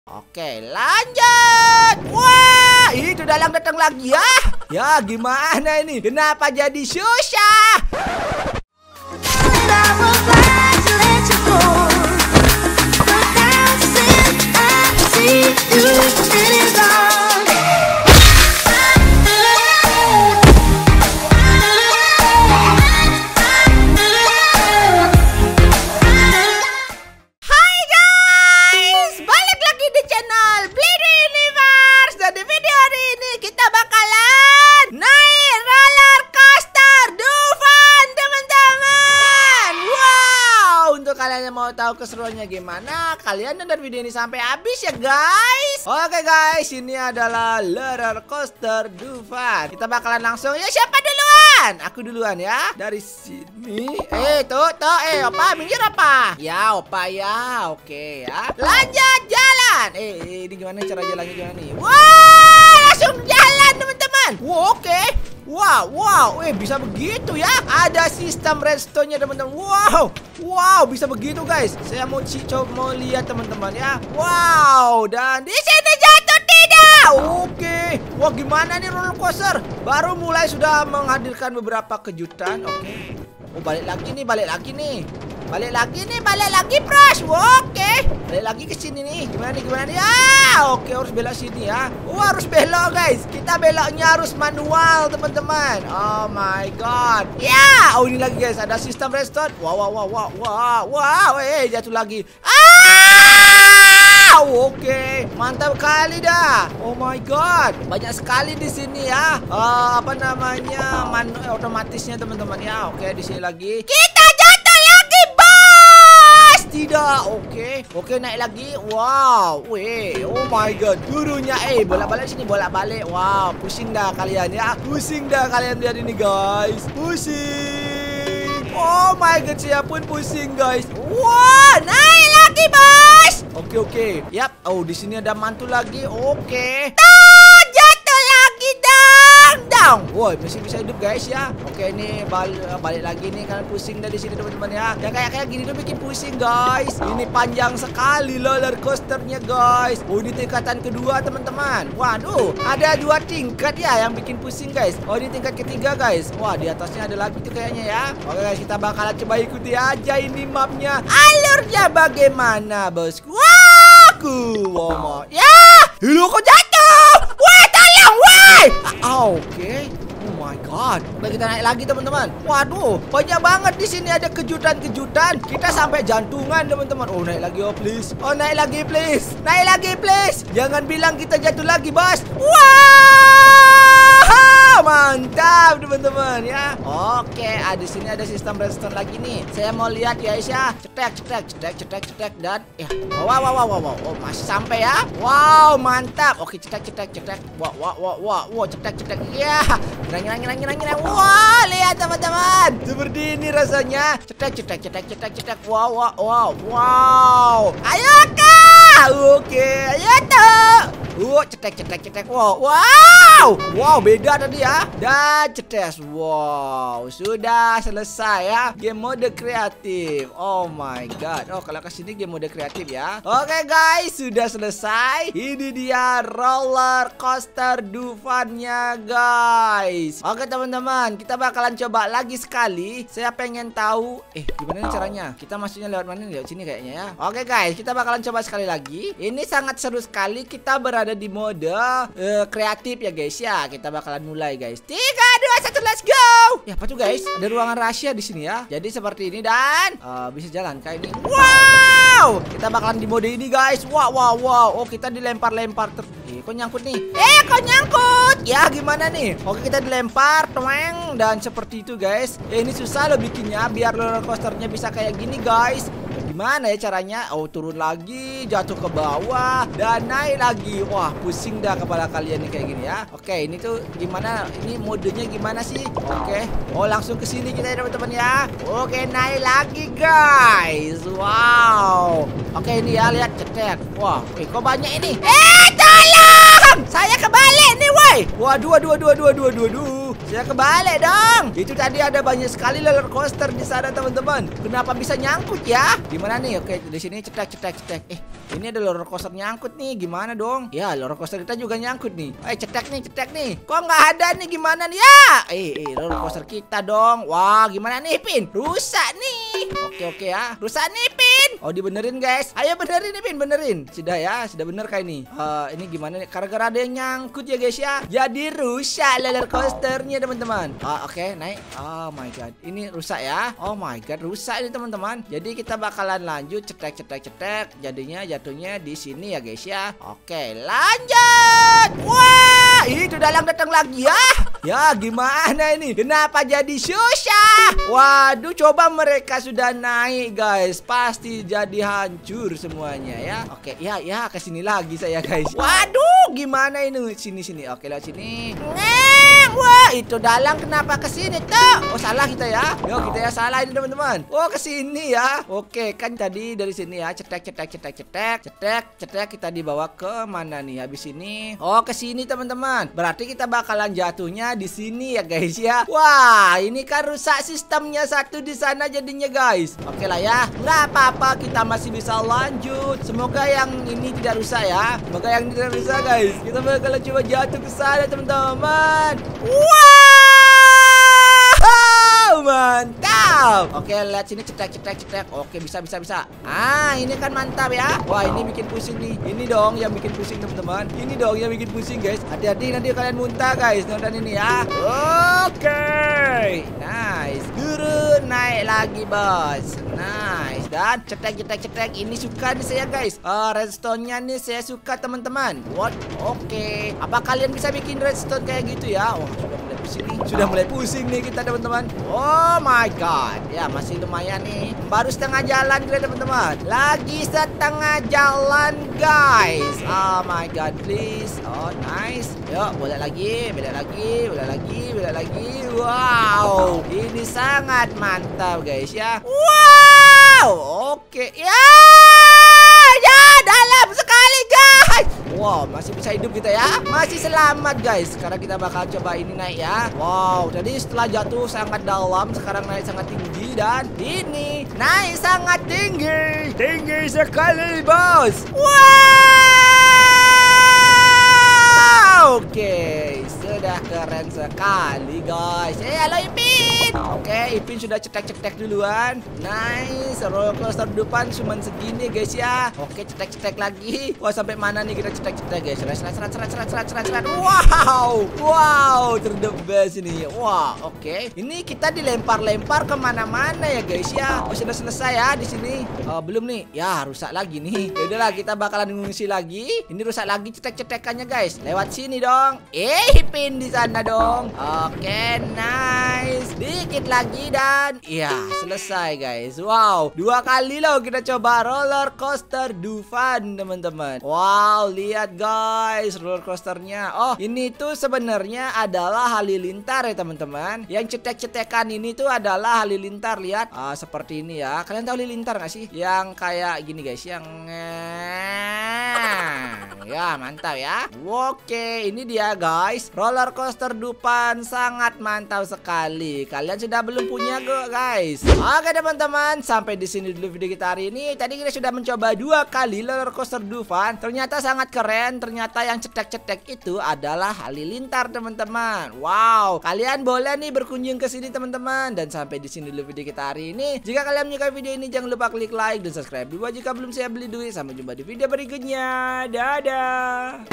Oke, lanjut. Wah, itu dalang datang lagi ya. Ya, gimana ini? Kenapa jadi susah? Tahu keseruannya gimana? Kalian nonton video ini sampai habis ya guys. Oke guys, ini adalah roller coaster Dufan. Kita bakalan langsung ya, siapa duluan? Aku duluan ya. Dari sini. Tuh, Opa minggir apa? Ya, Opa ya. Oke ya. Lanjut jalan. Ini gimana cara jalannya gimana nih? Wah, langsung jalan teman-teman. Wah, oke. Wow, bisa begitu ya. Ada sistem redstone-nya teman-teman. Wow, bisa begitu guys. Saya mau coba lihat teman-teman ya. Wow, dan di sini jatuh tidak. Oke. Wah, gimana nih roller coaster? Baru mulai sudah menghadirkan beberapa kejutan. Oke. Oh, balik lagi nih. Balik lagi, Bros. Oke. Balik lagi ke sini nih. Gimana nih? Oke, harus belok sini ya. Harus belok, guys. Kita beloknya harus manual, teman-teman. Oh my god. Ya, ini lagi, guys. Ada sistem redstone. Wow. Jatuh lagi. Oke, mantap kali dah. Oh my god. Banyak sekali di sini ya. Apa namanya? Otomatisnya, teman-teman ya. Oke, di sini lagi. Kita jatuh lagi, bos. Tidak. Oke, naik lagi. Wow. Oh my god. Gurunya bolak-balik sini, bolak-balik. Wow, pusing dah kalian ya. Lihat ini, guys. Pusing. Oh my god, saya pun pusing, guys. Wow, naik lagi, bos. Oke. Yap. Oh, di sini ada mantul lagi. Oke. Jatuh lagi, dong. Woi, masih bisa hidup, guys ya. Oke, ini balik lagi nih. Kalian pusing dari sini, teman-teman ya. Yang kayak gini tuh bikin pusing, guys. Ini panjang sekali roller coasternya, guys. Oh, ini tingkatan kedua, teman-teman. Waduh, ada 2 tingkat ya yang bikin pusing, guys. Oh, ini tingkat ketiga, guys. Wah, di atasnya ada lagi tuh kayaknya ya. Oke, guys, kita bakalan coba ikuti aja ini mapnya. Alurnya bagaimana, bosku? Wow. Ya, lu kok jatuh? Woi, tolong, woi. Oke. Oh my god. Oke, kita naik lagi, teman-teman. Waduh, banyak banget di sini ada kejutan-kejutan. Kita sampai jantungan, teman-teman. Oh, naik lagi, please. Oh, naik lagi, please. Jangan bilang kita jatuh lagi, bos. Wow, mantap, teman-teman ya. Oke, di sini ada sistem redstone lagi nih. Saya mau lihat ya, Isya. Cetek dan ya. Wow. Oh, masih sampai ya. Wow, mantap. Oke, cetek. Wow, cetek. Ya. Ngira. Wah, lihat teman-teman. Seperti ini rasanya. Cetek. Wow. Ayo, Kak. Oke, ayo tuh. Cetek. Wow, beda tadi ya. Dan cetes. Wow, sudah selesai ya. Game mode kreatif. Oh my god. Oh, kalau kesini game mode kreatif ya. Oke guys, sudah selesai. Ini dia roller coaster Dufan-nya, guys. Oke teman-teman, kita bakalan coba lagi sekali. Saya pengen tahu gimana caranya. Kita masuknya lewat mana nih? Lewat sini kayaknya ya. Oke guys, kita bakalan coba sekali lagi. Ini sangat seru sekali. Kita berada di mode kreatif ya guys ya. Kita bakalan mulai guys. 3, 2, 1, let's go. Ya apa tuh guys? Ada ruangan rahasia di sini ya. Jadi seperti ini dan bisa jalan kayak ini. Wow, kita bakalan di mode ini guys. Wow. Oh, kita dilempar-lempar kok nyangkut nih? Kok nyangkut? Ya gimana nih? Oke, kita dilempar, toeng, dan seperti itu guys. Ini susah loh bikinnya biar roller coasternya bisa kayak gini guys. Gimana ya caranya? Oh, turun lagi, jatuh ke bawah, dan naik lagi. Wah, pusing dah kepala kalian nih kayak gini ya. Oke, ini tuh gimana? Ini modenya gimana sih? Oke. Oh, langsung ke sini kita ya teman-teman ya. Oke, naik lagi guys. Wow. Oke, ini ya lihat cetek. Wah, kok banyak ini? Tolong! dong. Saya kebalik nih, woi. Waduh, waduh. Saya kebalik dong. Itu tadi ada banyak sekali roller coaster di sana, teman-teman. Kenapa bisa nyangkut ya? Gimana nih? Oke, di sini cetek. Ini ada roller coaster nyangkut nih. Gimana dong? Ya, roller coaster kita juga nyangkut nih. Cetek nih. Kok nggak ada nih? Gimana nih ya? Roller coaster kita dong. Wah, gimana nih, Pin? Rusak nih. Oke ya. Rusak nih, Pin. Oh, dibenerin, guys. Ayo benerin nih, Pin. Benerin. Sudah ya, sudah bener kayak ini. Ini gimana nih? Gara-gara ada yang nyangkut ya, guys ya. Jadi rusak roller coasternya, teman-teman. Oke, naik. Oh my god. Ini rusak ya. Oh my god, rusak ini, teman-teman. Jadi kita bakalan lanjut cetek. Jadinya jatuhnya di sini ya, guys ya. Oke, lanjut. Wah, itu dalang datang lagi ya. Ya, gimana ini? Kenapa jadi susah? Waduh, coba mereka sudah naik, guys. Pasti jadi hancur semuanya ya. Oke, ya ke sini lagi saya, guys. Waduh, gimana ini? Sini. Oke, lewat sini. Wah, itu dalang kenapa ke sini tuh? Oh, salah kita ya. Yo, kita ya salah ini, teman-teman. Oh, ke sini ya. Oke, kan tadi dari sini ya. Cetek. Kita dibawa ke mana nih? Habis ini. Oh, ke sini, teman-teman. Berarti kita bakalan jatuhnya di sini ya, guys ya. Wah, ini kan rusak sistemnya satu di sana jadinya, guys. Oke lah ya. Nggak apa-apa, kita masih bisa lanjut. Semoga yang ini tidak rusak ya. Semoga yang ini tidak rusak, guys. Kita bakalan coba jatuh ke sana, teman-teman. Wow, mantap. Oke, lihat sini cetek. Oke, bisa. Ini kan mantap ya. Wah, ini bikin pusing nih. Ini dong yang bikin pusing, teman-teman. Ini dong yang bikin pusing, guys. Hati-hati nanti kalian muntah, guys. Nonton ini ya. Oke, nice. Turun, naik lagi, bos. Nice. Dan cetek. Ini suka nih saya, guys. Redstone-nya nih saya suka, teman-teman. What? Oke. Apa kalian bisa bikin redstone kayak gitu ya? Wah, sudah mulai pusing nih kita, teman-teman. Oh my god. Ya, masih lumayan nih. Baru setengah jalan kita, teman-teman. Lagi setengah jalan, guys. Oh my god, please. Oh, nice. Yuk, boleh lagi. Wow, ini sangat mantap, guys ya. Wow, oke. Ya, dalam sekali, guys. Wow, masih bisa hidup kita ya. Masih selamat, guys. Sekarang kita bakal coba ini naik ya. Wow, jadi setelah jatuh sangat dalam, sekarang naik sangat tinggi. Dan ini naik sangat tinggi. Tinggi sekali, bos. Wow, oke. Sudah keren sekali, guys. Halo, Ipin. Oke, Ipin sudah cetek duluan. Nice. Roller coaster depan cuman segini, guys ya. Oke, cetek lagi. Wah, sampai mana nih kita cetek, guys? Serat. Wow, the best ini. Wah, oke. Ini kita dilempar kemana-mana ya, guys ya. Oh, sudah selesai ya di sini. Belum nih. Ya, rusak lagi nih. Ya udahlah, kita bakalan ngungsi lagi. Ini rusak lagi cetek-cetekannya, guys. Lewat sini dong. Ipin di sana dong. Oke, nice. Dikit lagi dan ya, selesai, guys. Wow, 2 kali loh kita coba roller coaster Dufan, teman-teman. Wow, lihat, guys, roller coasternya. Oh, ini tuh sebenarnya adalah halilintar ya, teman-teman. Yang cetek-cetekan ini tuh adalah halilintar. Lihat, seperti ini ya. Kalian tahu halilintar nggak sih? Yang kayak gini, guys, yang ya, mantap ya. Oke, ini dia, guys. Roller coaster Dufan sangat mantap sekali. Kalian sudah belum punya, guys? Oke, teman-teman, sampai di sini dulu video kita hari ini. Tadi kita sudah mencoba 2 kali roller coaster Dufan. Ternyata sangat keren. Ternyata yang cetek-cetek itu adalah halilintar, teman-teman. Wow, kalian boleh nih berkunjung ke sini, teman-teman. Dan sampai di sini dulu video kita hari ini. Jika kalian menyukai video ini, jangan lupa klik like dan subscribe dulu jika belum saya beli duit. Sampai jumpa di video berikutnya. Dadah.